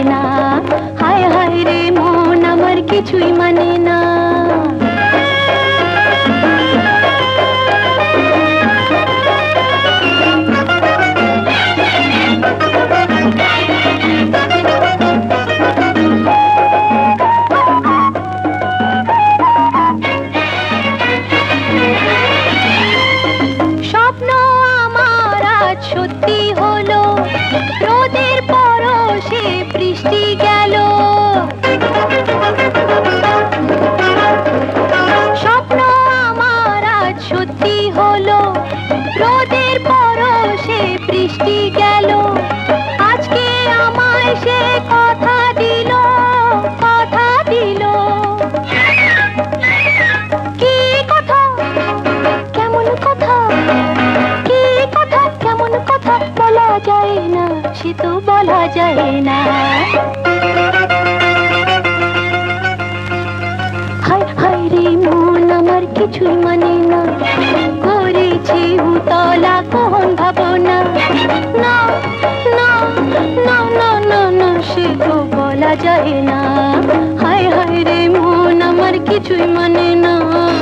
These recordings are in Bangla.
না। হায় হায় রে মন আমার কিছুই মানে না। সত্যি হলো, রোদের পরশে বৃষ্টি গেল। স্বপ্ন আমার আজ সত্যি হলো, রোদের পরশে বৃষ্টি গেল। আজকে আমায় সে কথা দিল, কথা দিল। কি কথা, কেমন কথা, কি কথা, কেমন কথা বলা যায় না, সে তো বলা যায় না। হায় হায় রে মন আমার কিছুই মানে না, করেছি উতলা কোন ভাবনা। না না না না না না, সে তো বলা যায় না। হায় হায় রে মন আমার কিছুই মানে না।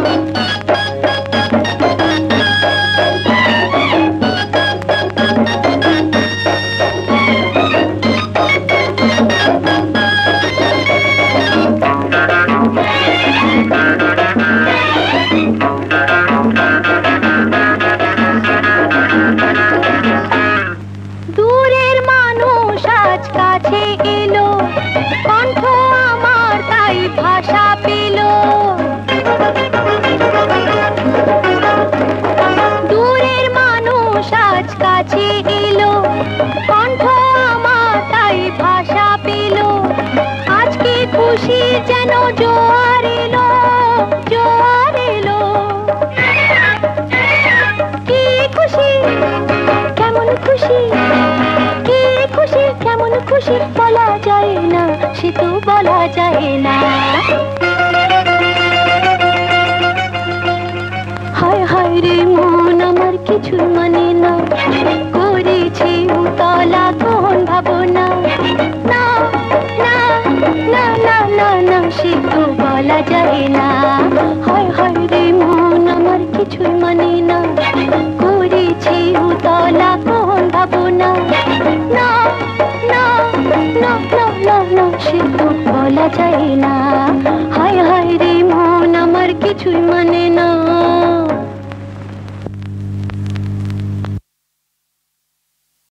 দূরের মানুষ আজ কাছে এলো, কণ্ঠ আমার তাই ভাষা পেল। দূরের মানুষ আজ কাছে এলো, কণ্ঠ আমার তাই ভাষা পেল। আজকে খুশি যেন জোয়ার এলো, জোয়ার এলো। কি খুশি, কেমন খুশি, কি খুশি, কেমন খুশি বলা যায় না, সে তো বলা যায় না। হায় হায় রে মন আমার কিছু মানে না, করেছি উতলা কোন ভাবনা। না না না না না না, সে তো বলা যায় না। হায় হায় রে মন আমার কিছুই মানে না, করেছি উতলা কোন ভাবনা। না না না না না না, সে তো বলা যায় না। হায় হায় রে মন আমার কিছুই মানে না।